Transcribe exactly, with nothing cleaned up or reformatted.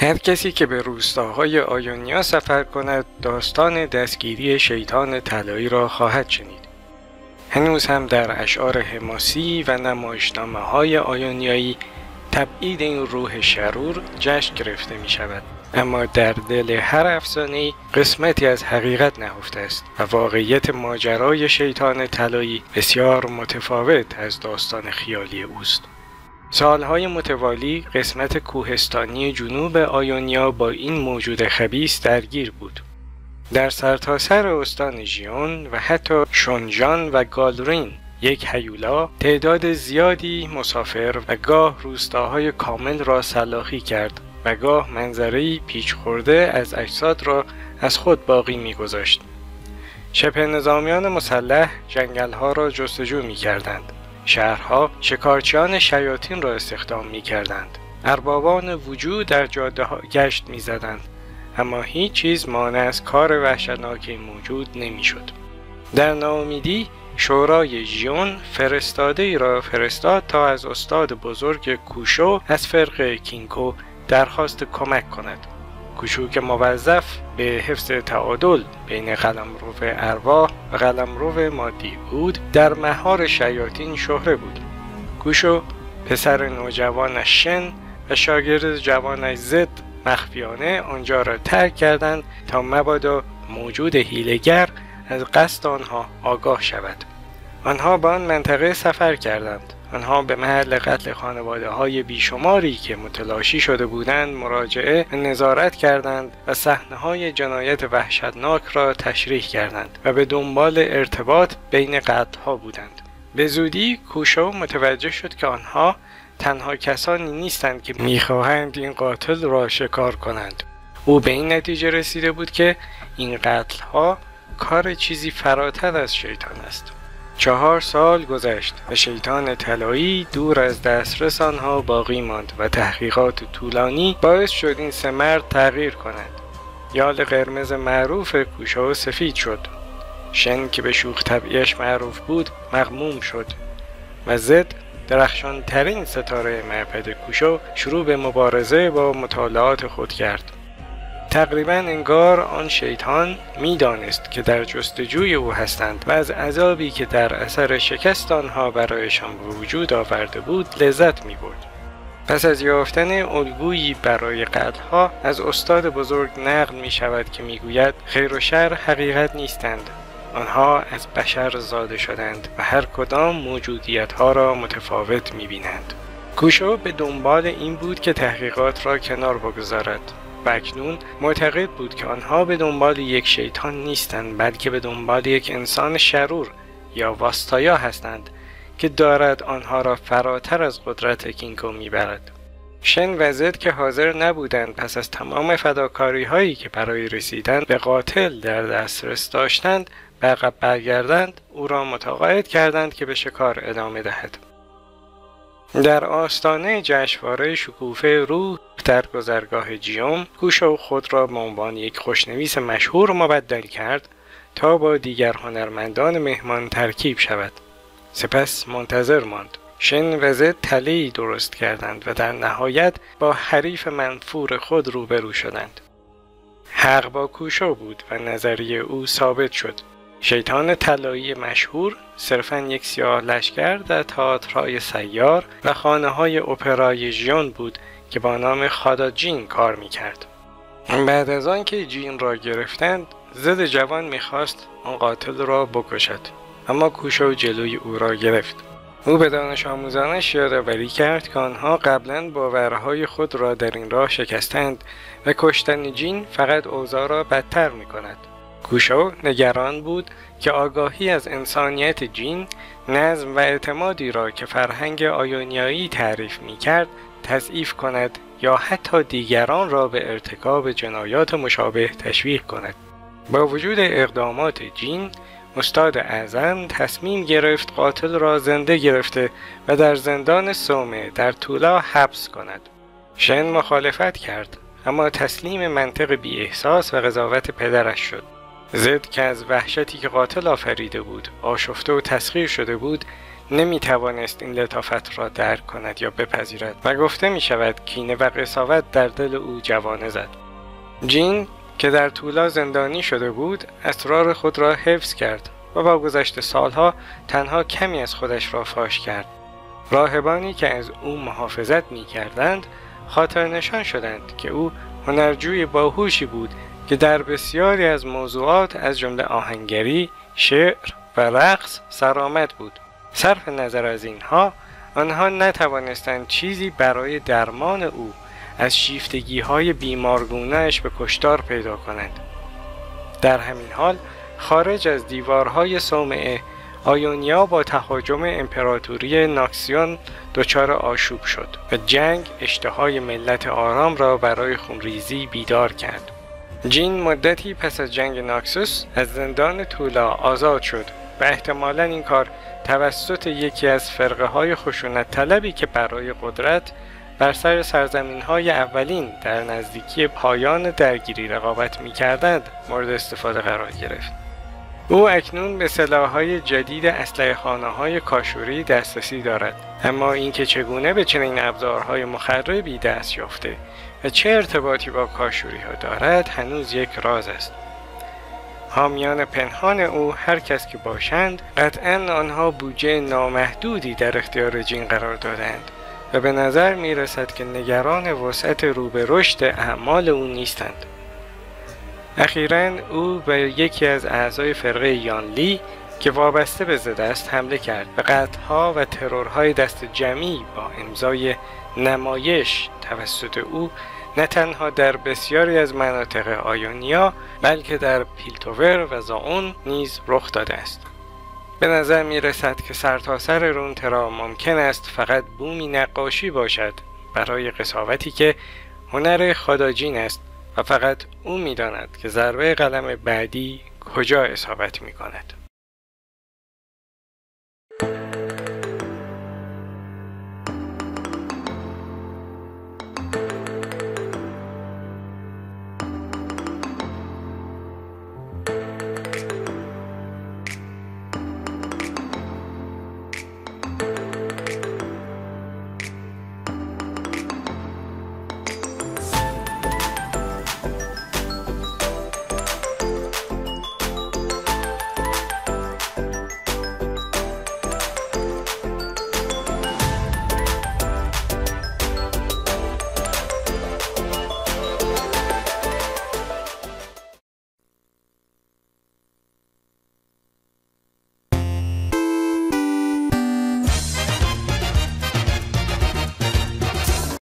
هر کسی که به روستاهای آیونیا سفر کند داستان دستگیری شیطان طلایی را خواهد شنید. هنوز هم در اشعار حماسی و نمایشنامه‌های آیونیایی تبعید این روح شرور جشن گرفته می شود. اما در دل هر افسانه‌ای قسمتی از حقیقت نهفته است و واقعیت ماجرای شیطان طلایی بسیار متفاوت از داستان خیالی اوست. سالهای متوالی قسمت کوهستانی جنوب آیونیا با این موجود خبیث درگیر بود. در سرتاسر استان ژیون و حتی شونجان و گالرین یک هیولا تعداد زیادی مسافر و گاه روستاهای کامل را سلاخی کرد و گاه منظره‌ای پیچ خورده از اجساد را از خود باقی می‌گذاشت. شبه نظامیان مسلح جنگل‌ها را جستجو می‌کردند. شهرها شکارچیان شیاطین را استخدام می‌کردند. اربابان وجود در جاده‌ها گشت می‌زدند، اما هیچ چیز مانع از کار وحشتناک موجود نمی‌شد. در ناامیدی شورای ژیون فرستاده ای را فرستاد تا از استاد بزرگ کوشو از فرقه کینکو درخواست کمک کند. کوشو که موظف به حفظ تعادل بین قلمرو ارواح و قلمرو مادی بود، در مهار شیاطین شهره بود. کوشو پسر نوجوانش شن و شاگرد جوانش زد مخفیانه آنجا را ترک کردند تا مبادا موجود حیله‌گر از قصد آنها آگاه شود. آنها به آن منطقه سفر کردند. آنها به محل قتل خانواده های بیشماری که متلاشی شده بودند مراجعه و نظارت کردند و صحنه های جنایت وحشتناک را تشریح کردند و به دنبال ارتباط بین قتل ها بودند. به زودی کوشو متوجه شد که آنها تنها کسانی نیستند که میخواهند این قاتل را شکار کنند. او به این نتیجه رسیده بود که این قتل ها کار چیزی فراتر از شیطان است. چهار سال گذشت و شیطان طلایی دور از دسترس آنها باقی ماند و تحقیقات طولانی باعث شد این سه مرد تغییر کنند. یال قرمز معروف کوشو سفید شد. شن که به شوخ طبعیش معروف بود مغموم شد و زد درخشان ترین ستاره معبد کوشو شروع به مبارزه با مطالعات خود کرد. تقریباً انگار آن شیطان می‌دانست که در جستجوی او هستند و از عذابی که در اثر شکست آنها برایشان به وجود آورده بود لذت می‌برد. پس از یافتن الگویی برای قتل‌ها از استاد بزرگ نقل می‌شود که می‌گوید خیر و شر حقیقت نیستند. آنها از بشر زاده شدند و هر کدام موجودیت‌ها را متفاوت می‌بینند. کوشو به دنبال این بود که تحقیقات را کنار بگذارد. و اکنون معتقد بود که آنها به دنبال یک شیطان نیستند، بلکه به دنبال یک انسان شرور یا واستایا هستند که دارد آنها را فراتر از قدرت کینکو میبرد. شن و زد که حاضر نبودند پس از تمام فداکاری هایی که برای رسیدن به قاتل در دسترس داشتند به عقب برگردند، او را متقاعد کردند که به شکار ادامه دهد. در آستانه جشنواره شکوفه روح در گذرگاه جیوم، کوشو خود را به عنوان یک خوشنویس مشهور مبدل کرد تا با دیگر هنرمندان مهمان ترکیب شود. سپس منتظر ماند. شن و زد تله‌ای درست کردند و در نهایت با حریف منفور خود روبرو شدند. حق با کوشو بود و نظریه او ثابت شد. شیطان طلایی مشهور صرفاً یک سیاه لشکر در تئاترهای سیار و خانه‌های اپرای ژیون بود که با نام خاداجین کار می‌کرد. بعد از آن که جین را گرفتند، زد جوان می‌خواست آن قاتل را بکشد، اما کوشو جلوی او را گرفت. او به دانش آموزانش یادآوری کرد که آنها قبلاً باورهای خود را در این راه شکستند و کشتن جین فقط اوضاع را بدتر می‌کند. کوشو نگران بود که آگاهی از انسانیت جین نظم و اعتمادی را که فرهنگ آیونیایی تعریف می‌کرد تضعیف کند یا حتی دیگران را به ارتکاب جنایات مشابه تشویق کند. با وجود اقدامات جین، استاد اعظم تصمیم گرفت قاتل را زنده گرفته و در زندان سومه در تولا حبس کند. شن مخالفت کرد، اما تسلیم منطق بی احساس و قضاوت پدرش شد. زد که از وحشتی که قاتل آفریده بود آشفته و تسخیر شده بود، نمی توانست این لطافت را درک کند یا بپذیرد و گفته می شود کینه و قساوت در دل او جوانه زد. جین که در تولا زندانی شده بود اسرار خود را حفظ کرد و با گذشت سالها تنها کمی از خودش را فاش کرد. راهبانی که از او محافظت می کردند خاطر نشان شدند که او هنرجوی باهوشی بود که در بسیاری از موضوعات از جمله آهنگری، شعر و رقص سرآمد بود. صرف نظر از اینها، آنها نتوانستند چیزی برای درمان او از شیفتگی های بیمارگونه‌اش به کشتار پیدا کنند. در همین حال، خارج از دیوارهای صومعه، آیونیا با تهاجم امپراتوری ناکسیون دچار آشوب شد و جنگ اشتهای ملت آرام را برای خونریزی بیدار کرد. جین مدتی پس از جنگ ناکسوس از زندان تولا آزاد شد و احتمالاً این کار توسط یکی از فرقه های خشونت طلبی که برای قدرت بر سر سرزمین های اولین در نزدیکی پایان درگیری رقابت می کردند مورد استفاده قرار گرفت. او اکنون به سلاح‌های جدید اسلحه‌خانه‌های کاشوری دسترسی دارد، اما اینکه چگونه به چنین ابزارهای مخربی دست یافته و چه ارتباطی با کاشوری‌ها دارد هنوز یک راز است. حامیان پنهان او هر کس که باشند قطعاً آنها بودجه نامحدودی در اختیار جین قرار دادند و به نظر می رسد که نگران وسعت رو به رشد اعمال او نیستند. اخیراً او به یکی از اعضای فرقه یانلی که وابسته به ضد است حمله کرد و قتل‌ها و ترورهای دست جمعی با امضای نمایش توسط او نه تنها در بسیاری از مناطق آیونیا بلکه در پیلتوور و زائون نیز رخ داده است. به نظر می رسد که سرتاسر رونترا ممکن است فقط بومی نقاشی باشد برای قساوتی که هنر خداجین است و فقط او می داند که ضربه قلم بعدی کجا اصابت می کند.